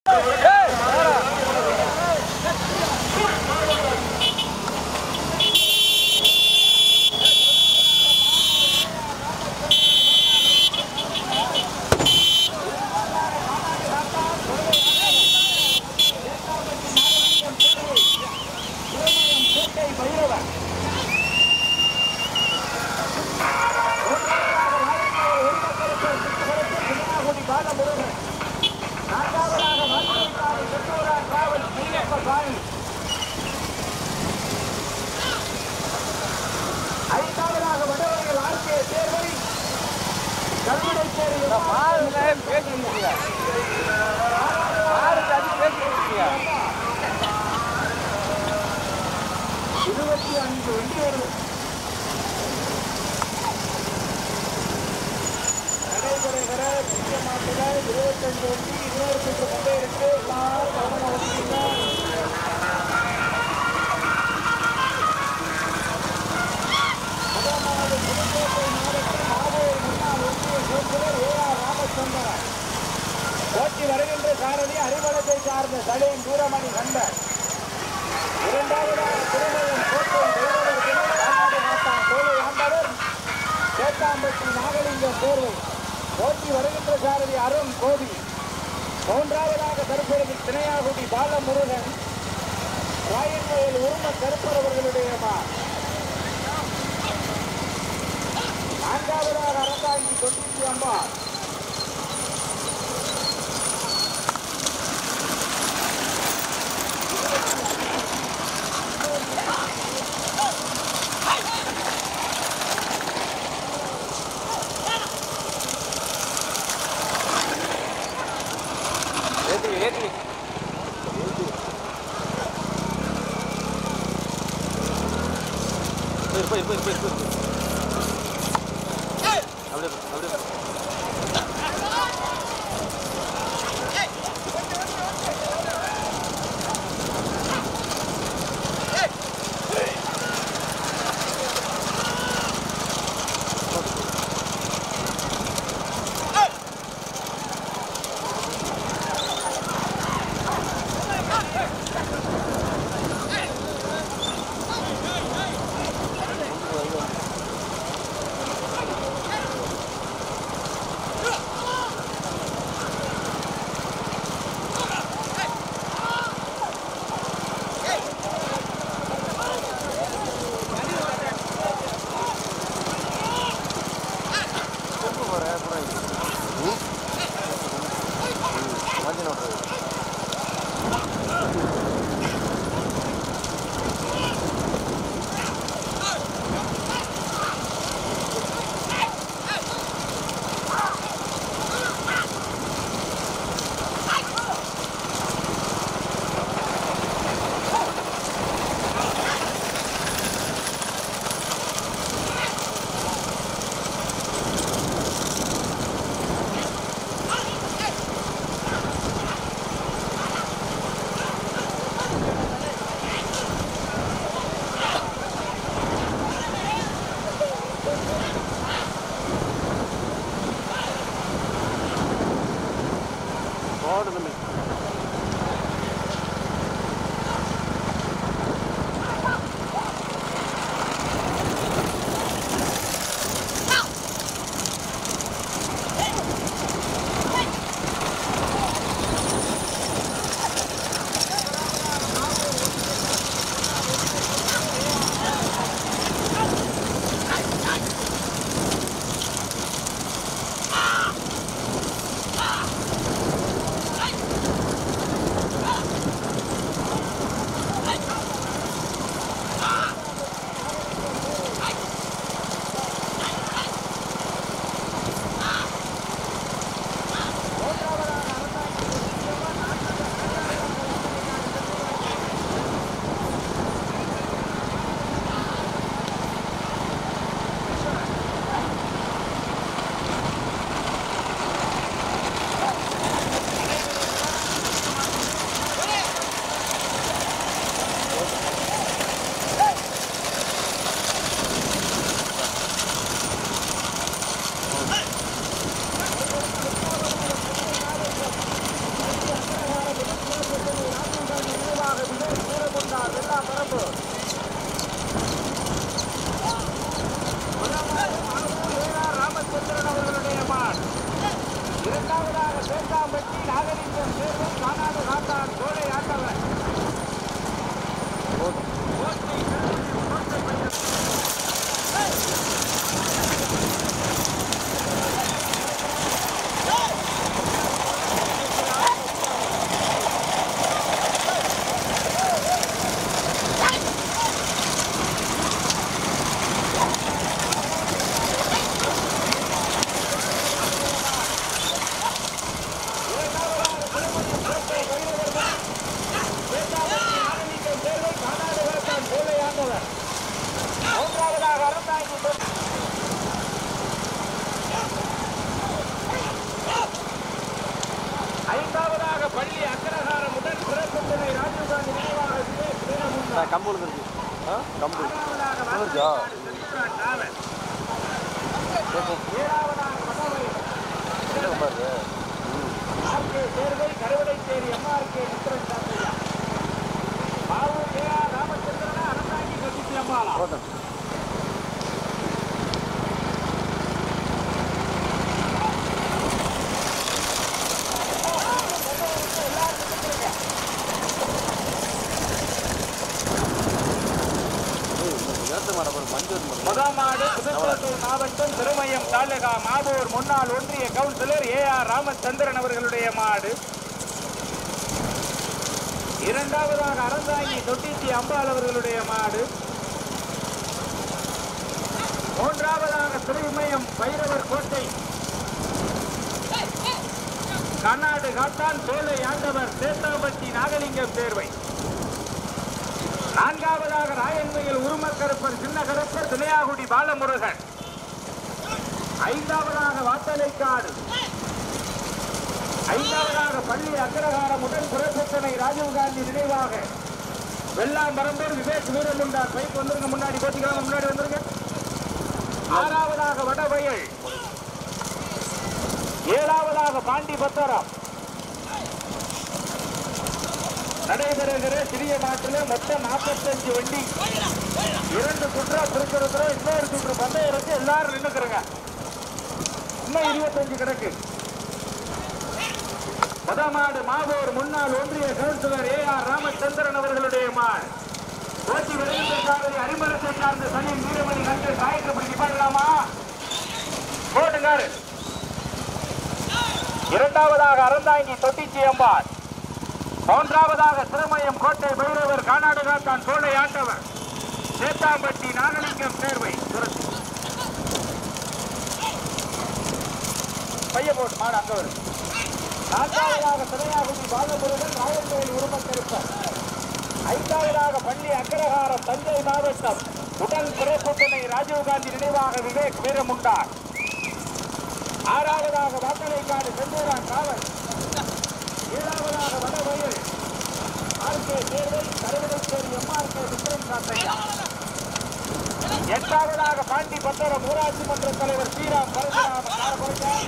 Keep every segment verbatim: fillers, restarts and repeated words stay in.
ஐந்தாவதாக வடவரையில் ஆர்கே தேர்வை கல்விடை தேர்வு பேசுறீங்க இருபத்தி ஐந்து வெற்றியோடு நடைபெறுகிற முக்கியமான இருபத்தஞ்சு வண்டி இருபத்தி அஞ்சு கொண்டே இருக்கு எல்லாரும் கவனம் வச்சுக்கீங்க. முதலாவது புதுக்கோட்டை மாவட்டம் மாவோர் முன்னாள் ஒன்றிய செயல்புவர் ஏ ஆர் ராமச்சந்திரன் ஓட்டி வருகின்ற சாரதி அறிவலத்தை சார்ந்த சலீம் தூரமணி கண்டர். இரண்டாவதாக திருமணம் கோட்டை தோலை ஆண்டவர் சேத்தாம்பட்டி நாகலிங்கம் தேர்வை ஓட்டி வருகின்ற சாரதி அருண் கோபி. மூன்றாவதாக தற்பொழுது திணையாகுடி பாலமுருகன் ராயன்வயல் உரும கருப்பர் அவர்களுடைய நான்காவதாக அரசாங்கி தொண்ணூற்றி அம்மா போய் போய் போய் போய் அப்படியே அப்படியே கம்பு இருக்கு. ஆ கம்பு இருக்கா? கருவடைச்சேரி எம்ஆர்கே ராமச்சந்திரன் அரசாங்கி கட்டிச்சு அம்மாளா முதல் மாடு புதுக்கோட்டை மாவட்டம் திருமயம் தாலுகா மாதூர் முன்னாள் ஒன்றிய கவுன்சிலர் ஏ ஆர் ராமச்சந்திரன் அவர்களுடைய மாடு. இரண்டாவதாக அறந்தாங்கி தொட்டிச்சி அம்பாள் அவர்களுடைய மாடு. மூன்றாவதாக திருமயம் பைரவர் கோட்டை கர்நாடு காத்தான் சோலை ஆண்டவர் சேத்தாம்பட்டி நாகலிங்கம் தேர்வை. நான்காவதாக ராயன்மையில் உருமக்கருப்பர் சின்ன கருப்பர் திணையாகுடி பாலமுருகன். ஐந்தாவதாக வாத்தலைக்காடு. ஐந்தாவதாக பள்ளி அக்ரஹாரம் உடன் புறப்பட்டனை ராஜீவ்காந்தி நினைவாக வெள்ளாம்பரம்பூர் விவேக் வீரமுண்டார் பைப் வந்துருங்க, முன்னாடி போட்டிக்கலாம், முன்னாடி வந்துருங்க. ஆறாவதாக வடவயல். ஏழாவதாக பாண்டி பத்தரம். நடைபெறுகிற சிறிய நாட்டில் மொத்தம் நாற்பத்தஞ்சு வண்டி, இரண்டு சுற்றா திருக்கிறதுல இன்னொரு சுற்று பந்தயம் இருக்கு. எல்லாரும் நின்றுக்கிறங்க. இன்னும் இருபத்தஞ்சு கிடக்கு. முதமாடு மாதூர் முன்னாள் ஒன்றிய கவுன்சிலர் ஏ ஆர் ராமச்சந்திரன் அவர்களுடைய மாடு. போட்டி விளைவிற்காக அரிமரத்தை சார்ந்த சனியின் வீரமணி கண்டு காயக்கப்படி பண்ணலாமா போட்டுங்காரு. இரண்டாவதாக அறந்தாங்கி தொட்டிச்சி அம்பாள். மூன்றாவதாக திருமயம் கோட்டை பைரவர் கர்நாடகா தான் சோலை ஆண்டவர் சேத்தாம்பட்டி நாகலிங்கம் தேர்வை. பைய போட்டு மாடு அங்க வரும். நான்காவதாக திணையாகுடி பாலமுருகன் ராயன்மேல் உருமக்கருப்பர். ஐந்தாவதாக பள்ளி அக்ரஹாரம் தஞ்சை மாவட்டம் உடல் பிறப்புத்தனை ராஜீவ்காந்தி நினைவாக விவேக் வீரமுண்டார். ஆறாவதாக வாத்தலைக்காடு செந்தூரான் காவல். ஏழாவதாக வடவயல் ஆர்கே தேர்வை கருவடைச்சேரி எம்ஆர்கே விக்ரம் காத்தையா. எட்டாவதாக பாண்டி பத்தரம் ஊராட்சி மன்ற தலைவர் ஸ்ரீராம் பரசுராம.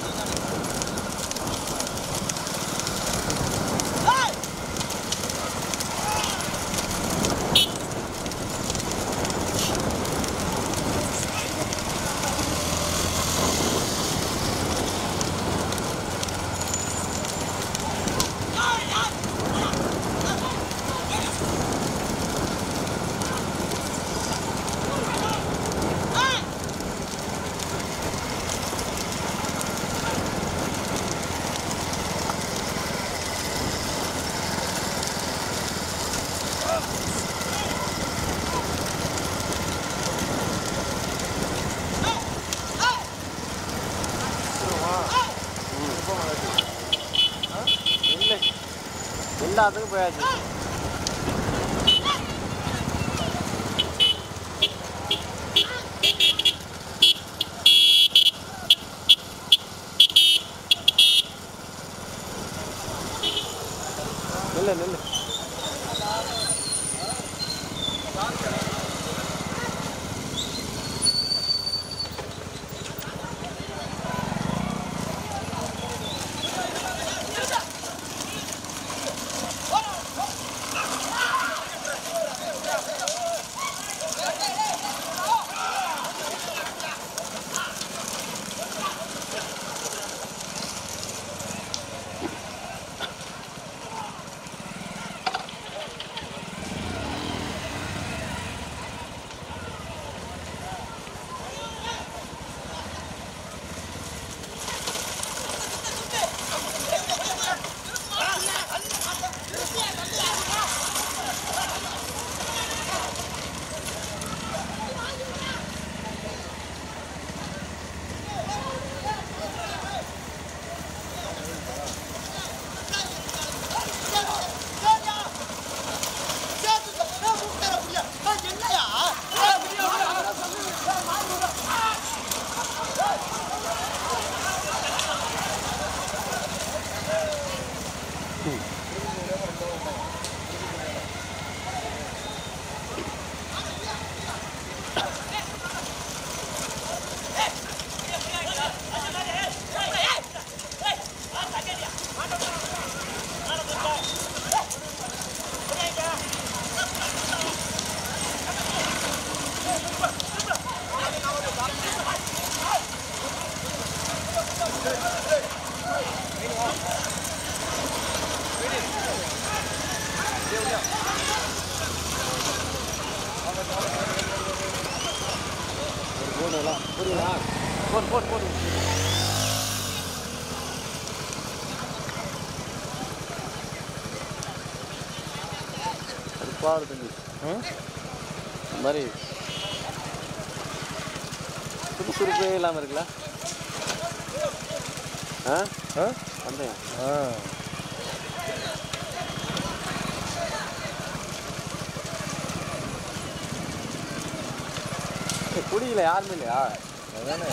எல்லாத்துக்கும் போயாச்சு. நில்லு நில்லு. போடலாம் புரியுதா போடு போடு போடு பாடு தம்பி இந்த மாதிரி சுறுசுறுப்பே இல்லாமல் இருக்குல்ல ஆ ஆ வந்தேன் ஆ குடிக்கல யாருமே இல்லையா அதானே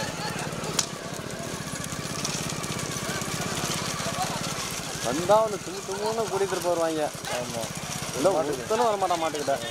வந்தா ஒன்று துணி துணுன்னு கூட்டிகிட்டு போடுவாங்க ஆமாம் இல்லை ஒருத்தனும் வரமாட்டா மாட்டுக்கிட்டேன்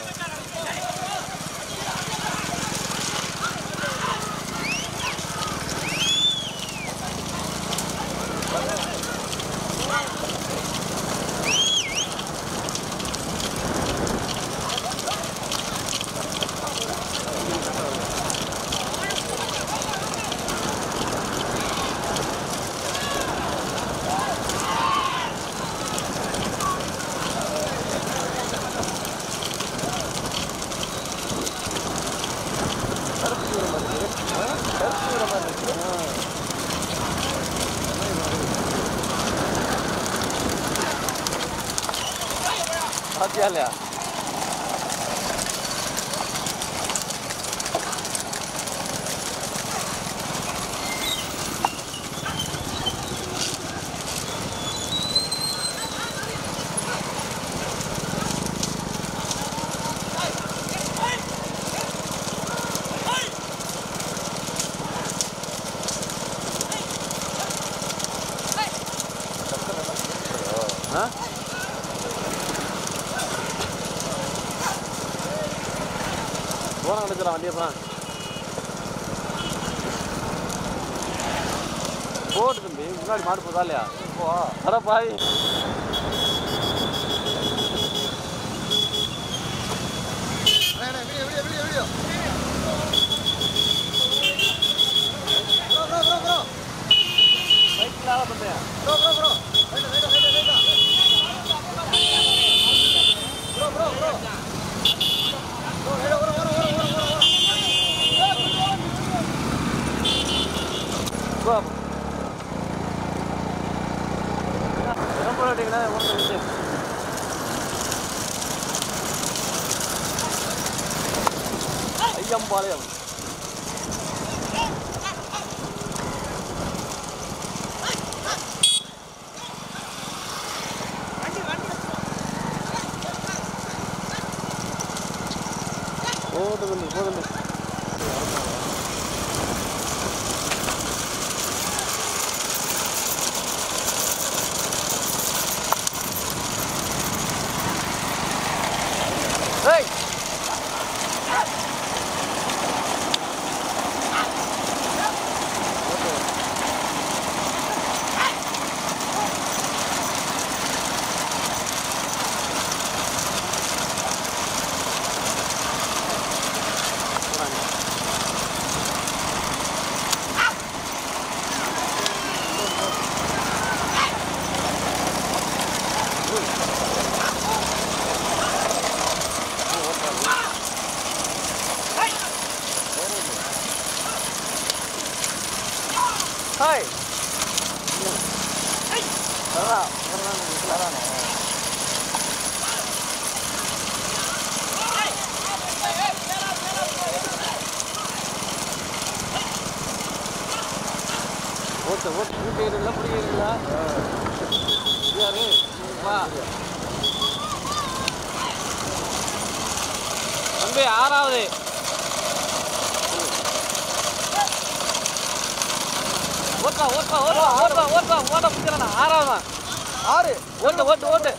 क्या लिया हाँ போனா எடுக்கலாம் வண்டியை போனா போட்டு தம்பி முன்னாடி மாடு போதா இல்லையா போ அட பாவி பைக்கில் பண்ணுறேன் bro bro bro bro bro bro Ayyampalayam போதும் போதும் Hey! Hai. Tara, tara na, tara na. ஓட்ட ஓட்ட கூட்டி இருல புடிக்கிறீங்களா? யாரு? வா. தம்பி ஆறாவது. ஓட்டா ஓட்டா ஓட்டா ஓட்டா ஓட்டா ஓட்ட பிடிக்கிறா ஆறாவதா ஆறு ஓட்டு ஓட்டு ஓட்டு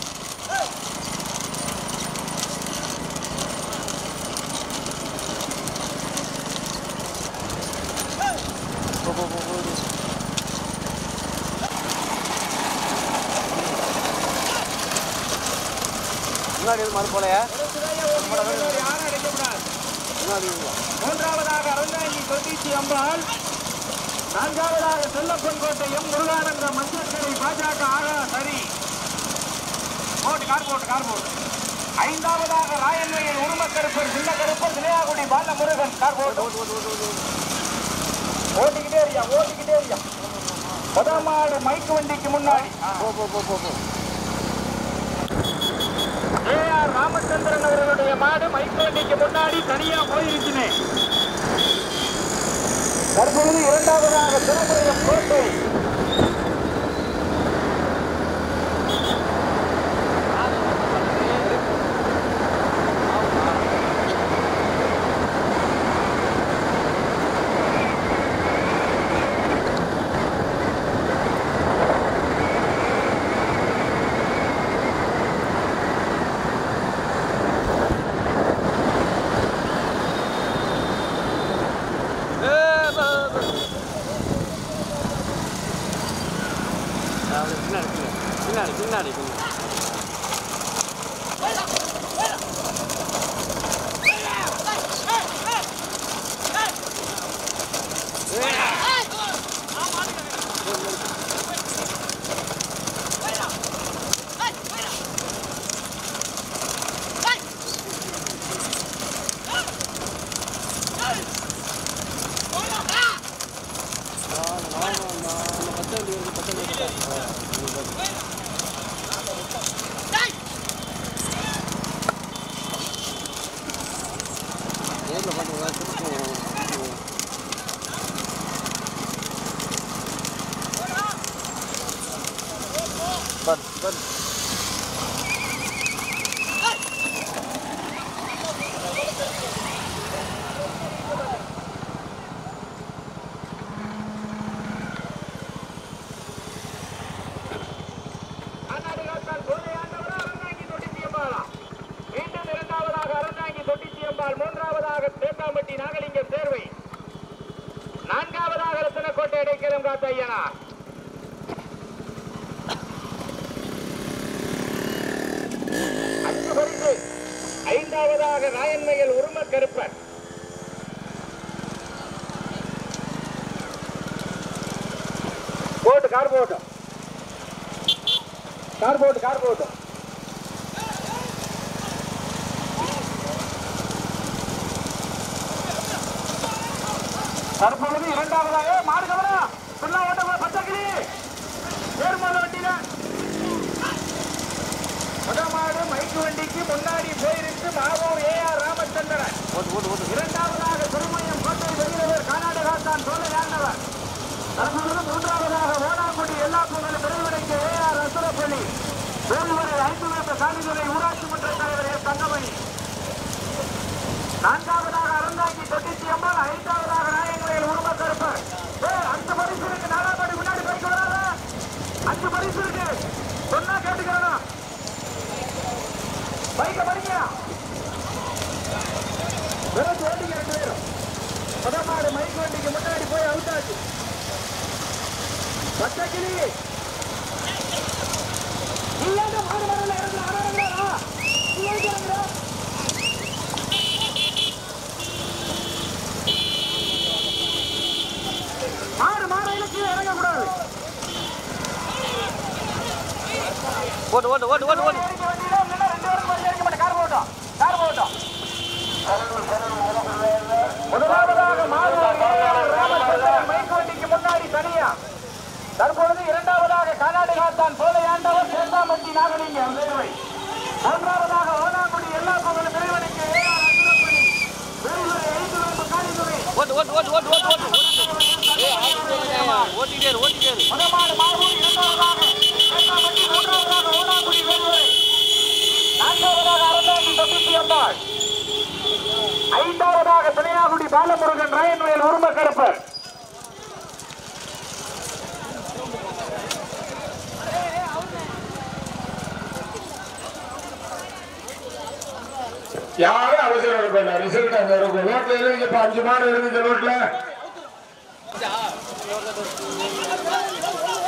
முன்னாடி எது மறு போலையா மூன்றாவதாக அருந்தாங்கி தொண்ணூற்றி அம்பாள் நான்காவதாக செல்லப்பன் கோட்டையும் முருகானந்த மஞ்சள் பாஜக ஆகா சரி கார்போர்ட் கார்போர்ட் ஐந்தாவதாக ராயன்மையின் உரும கருப்பர் சின்ன கருப்பர் சிலையாகுடி பால முருகன் கார்போர்ட் ஓட்டிக்கிட்டே இருக்கியா ஓட்டிக்கிட்டே இருக்கியா பதமாடு மைக்கு வண்டிக்கு முன்னாடி ஏ ஆர் ராமச்சந்திரன் அவர்களுடைய மாடு மைக்கு வண்டிக்கு முன்னாடி தனியா போயிருச்சுனே. தற்பொழுது இரண்டாவதாக திருமுறையம் கோட்டை பின்னாடி பின்னாடி But, but. ஐந்தாவதாக ராயன்மையில் உரும கருப்பர் போட்டு கார் போட்டு கார் போட்டு கார் போட்டு தற்பொழுது இரண்டாவதாக மாடு கவனம் பிள்ளை ஓட்ட பச்சைக்கிளி ஏர்மோத வண்டியில மாடு மைக்கு வண்டிக்கு முன்னாடி போயிருக்கு மாவூர் ஏ ஆர் ராமச்சந்திரன். இரண்டாவதாக திருமயம் கோட்டை வெளியவர் கர்நாடகா தான் சோலையாண்டவர். தற்பொழுது மூன்றாவதாக ஓனாங்குடி எல்லா புகழ் பிரிவினைக்கு ஏ ஆர் அசுரப்பள்ளி வேறுவரை ஐந்து மீட்டர் சாணிதுறை ஊராட்சி மன்ற தலைவர் எஸ் தங்கமணி. நான்காவதாக அறந்தாங்கி தொட்டிச்சி அம்மாள். ஐந்தாவதாக நாயகரையில் உரும கருப்பர். அஞ்சு பரிசு இருக்கு. நாலாம் படி முன்னாடி பைக்கு வராத அஞ்சு பரிசு இருக்கு. சொன்னா கேட்டுக்கிறோம். பைக்க படிக்க விரட்டு வண்டிக்கு ரெண்டு பேரும் பதமாடு மைக்கு வண்டிக்கு முன்னாடி போய் அவுட்டாச்சு. பச்சைக்கிளி இல்லாத மாடு வரல இறங்குற ஆறாங்களா மாடு மாடு கீழே இறங்கக்கூடாது. ஓட்டு ஓட்டு ஓட்டு ஓட்டு ஓட்டு முதலாவதாக மைக்கு வண்டிக்கு முன்னாடி தனியா. தற்பொழுது இரண்டாவதாக கர்நாடகா தான் சோலையாண்டவர் சேந்தாமட்டி நாகலிங்கம். மூன்றாவதாக ஓனாங்குடி எல்லா புகழ் பிரிவினைக்கு ஓட்டு ஓட்டு ஓட்டு ஓட்டு ஓட்டு ஓட்டு ஓட்டிட்டே ஓட்டிட்டே முதலாவது மாவூர். இரண்டாவதாக சேந்தாமட்டி. மூன்றாவதாக ஓனாங்குடி வேலுரை. நான்காவதாக அறந்தாங்கி தொட்டிச்சி அம்மாள். ஐந்தாவதாக சிலையாகுடி பாலமுருகன் ராயன்மையில் உரும கருப்பர். யாரும் அவசரம் இருப்பேன். ரிசல்ட் அங்க இருக்கும். ரோட்ல இருக்கு. இப்ப அஞ்சு மாடு இருக்குது ரோட்ல.